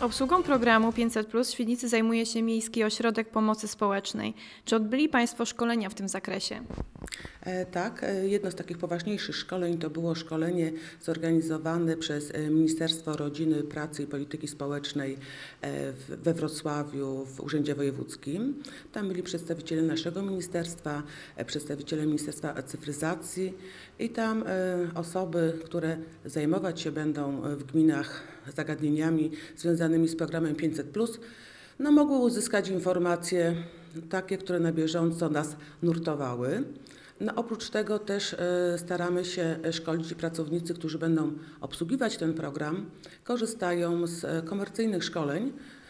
Obsługą programu 500+ w Świdnicy zajmuje się Miejski Ośrodek Pomocy Społecznej. Czy odbyli Państwo szkolenia w tym zakresie? Tak, jedno z takich poważniejszych szkoleń to było szkolenie zorganizowane przez Ministerstwo Rodziny, Pracy i Polityki Społecznej we Wrocławiu w Urzędzie Wojewódzkim. Tam byli przedstawiciele naszego ministerstwa, przedstawiciele Ministerstwa Cyfryzacji i tam osoby, które zajmować się będą w gminach zagadnieniami związanymi z programem 500+, mogły uzyskać informacje takie, które na bieżąco nas nurtowały. Oprócz tego też staramy się szkolić pracownicy, którzy będą obsługiwać ten program, korzystają z komercyjnych szkoleń,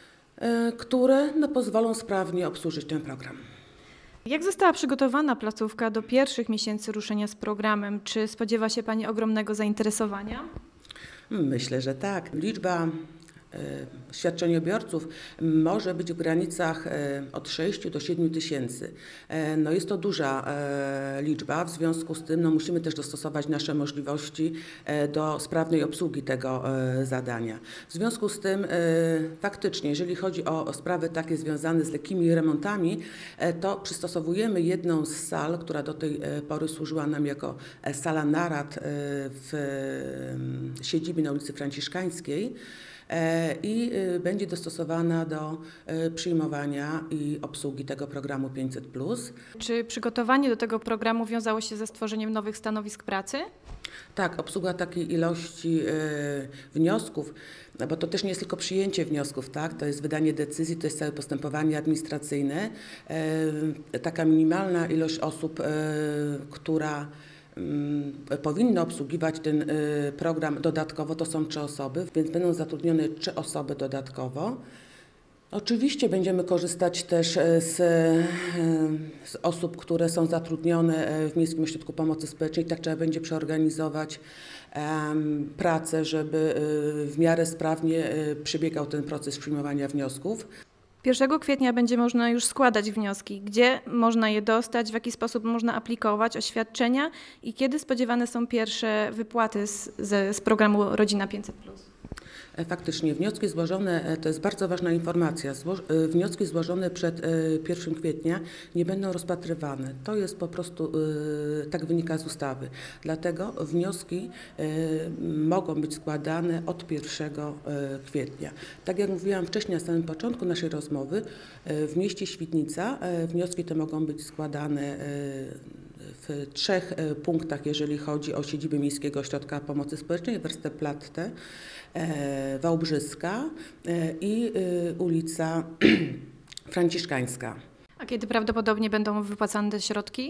które pozwolą sprawnie obsłużyć ten program. Jak została przygotowana placówka do pierwszych miesięcy ruszenia z programem? Czy spodziewa się Pani ogromnego zainteresowania? Myślę, że tak. Liczba świadczeniobiorców może być w granicach od 6 do 7 tysięcy. Jest to duża liczba, w związku z tym musimy też dostosować nasze możliwości do sprawnej obsługi tego zadania. W związku z tym faktycznie, jeżeli chodzi o sprawy takie związane z lekkimi remontami, to przystosowujemy jedną z sal, która do tej pory służyła nam jako sala narad w siedzibie na ulicy Franciszkańskiej, i będzie dostosowana do przyjmowania i obsługi tego programu 500+. Czy przygotowanie do tego programu wiązało się ze stworzeniem nowych stanowisk pracy? Tak, obsługa takiej ilości wniosków, bo to też nie jest tylko przyjęcie wniosków, tak? To jest wydanie decyzji, to jest całe postępowanie administracyjne. Taka minimalna ilość osób, która powinno obsługiwać ten program dodatkowo, to są 3 osoby, więc będą zatrudnione 3 osoby dodatkowo. Oczywiście będziemy korzystać też z osób, które są zatrudnione w Miejskim Ośrodku Pomocy Społecznej. Tak trzeba będzie przeorganizować pracę, żeby w miarę sprawnie przebiegał ten proces przyjmowania wniosków. 1 kwietnia będzie można już składać wnioski. Gdzie można je dostać, w jaki sposób można aplikować oświadczenia i kiedy spodziewane są pierwsze wypłaty z programu Rodzina 500+? Faktycznie wnioski złożone, to jest bardzo ważna informacja, wnioski złożone przed 1 kwietnia nie będą rozpatrywane. To jest po prostu, tak wynika z ustawy. Dlatego wnioski mogą być składane od 1 kwietnia. Tak jak mówiłam wcześniej na samym początku naszej rozmowy, w mieście Świdnica wnioski te mogą być składane w 3 punktach, jeżeli chodzi o siedzibę Miejskiego Ośrodka Pomocy Społecznej, Westerplatte, Wałbrzyska i ulica Franciszkańska. A kiedy prawdopodobnie będą wypłacane te środki?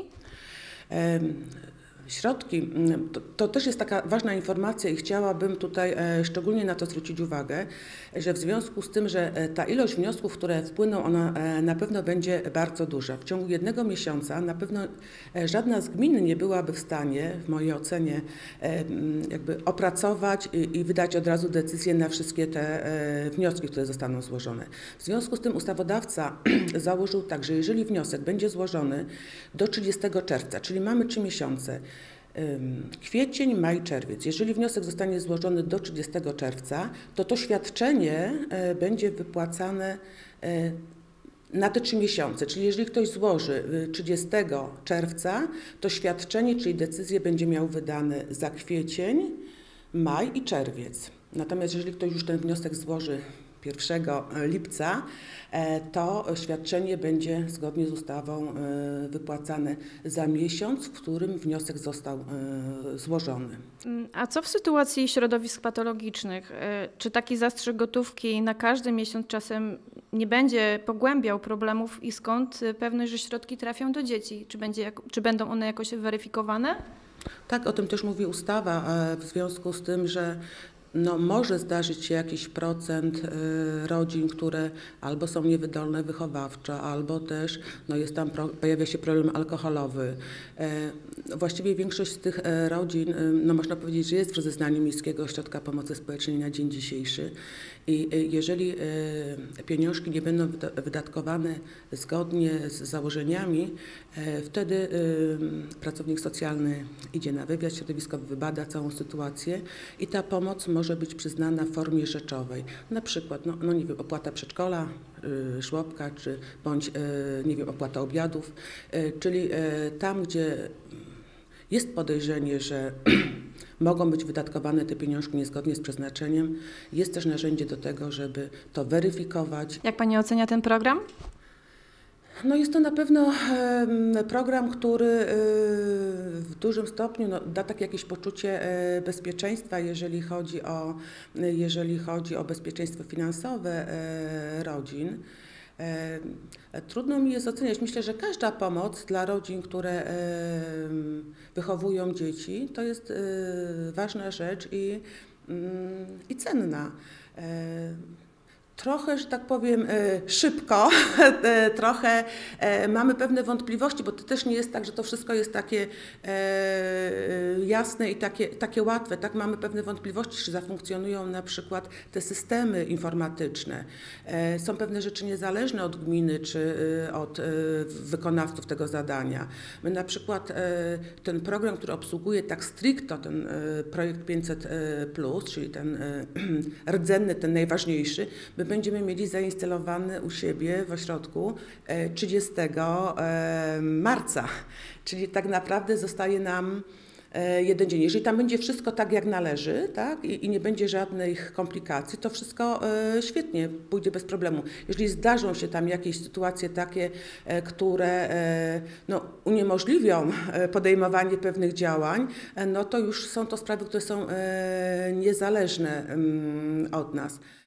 Środki, to też jest taka ważna informacja i chciałabym tutaj szczególnie na to zwrócić uwagę, że w związku z tym, że ta ilość wniosków, które wpłyną, ona na pewno będzie bardzo duża. W ciągu 1 miesiąca na pewno żadna z gmin nie byłaby w stanie, w mojej ocenie, opracować i wydać od razu decyzję na wszystkie te wnioski, które zostaną złożone. W związku z tym ustawodawca założył tak, że jeżeli wniosek będzie złożony do 30 czerwca, czyli mamy 3 miesiące, kwiecień, maj, czerwiec. Jeżeli wniosek zostanie złożony do 30 czerwca, to świadczenie będzie wypłacane na te 3 miesiące. Czyli jeżeli ktoś złoży 30 czerwca, to świadczenie, czyli decyzję będzie miał wydane za kwiecień, maj i czerwiec. Natomiast jeżeli ktoś już ten wniosek złoży 1 lipca, to świadczenie będzie zgodnie z ustawą wypłacane za miesiąc, w którym wniosek został złożony. A co w sytuacji środowisk patologicznych? Czy taki zastrzyk gotówki na każdy miesiąc czasem nie będzie pogłębiał problemów i skąd pewność, że środki trafią do dzieci? Czy będą one jakoś weryfikowane? Tak, o tym też mówi ustawa, w związku z tym, że może zdarzyć się jakiś procent rodzin, które albo są niewydolne wychowawczo, albo też pojawia się problem alkoholowy. Właściwie większość z tych rodzin, można powiedzieć, że jest w rozeznaniu Miejskiego Ośrodka Pomocy Społecznej na dzień dzisiejszy. I jeżeli pieniążki nie będą wydatkowane zgodnie z założeniami, wtedy pracownik socjalny idzie na wywiad środowiskowy, wybada całą sytuację i ta pomoc może może być przyznana w formie rzeczowej. Na przykład, no nie wiem, opłata przedszkola, żłobka, bądź, nie wiem, opłata obiadów, czyli tam, gdzie jest podejrzenie, że mogą być wydatkowane te pieniążki niezgodnie z przeznaczeniem, jest też narzędzie do tego, żeby to weryfikować. Jak Pani ocenia ten program? No jest to na pewno program, który w dużym stopniu da takie jakieś poczucie bezpieczeństwa, jeżeli chodzi o bezpieczeństwo finansowe rodzin. Trudno mi jest oceniać. Myślę, że każda pomoc dla rodzin, które wychowują dzieci, to jest ważna rzecz i cenna. Trochę, że tak powiem, szybko, trochę mamy pewne wątpliwości, bo to też nie jest tak, że to wszystko jest takie jasne i takie łatwe. Tak, mamy pewne wątpliwości, czy zafunkcjonują na przykład te systemy informatyczne. Są pewne rzeczy niezależne od gminy czy od wykonawców tego zadania. My na przykład ten program, który obsługuje tak stricto ten projekt 500+, czyli ten rdzenny, ten najważniejszy, my będziemy mieli zainstalowany u siebie w ośrodku 30 marca, czyli tak naprawdę zostaje nam jeden dzień. Jeżeli tam będzie wszystko tak, jak należy, tak, i nie będzie żadnych komplikacji, to wszystko świetnie pójdzie bez problemu. Jeżeli zdarzą się tam jakieś sytuacje takie, które uniemożliwią podejmowanie pewnych działań, no to już są to sprawy, które są niezależne od nas.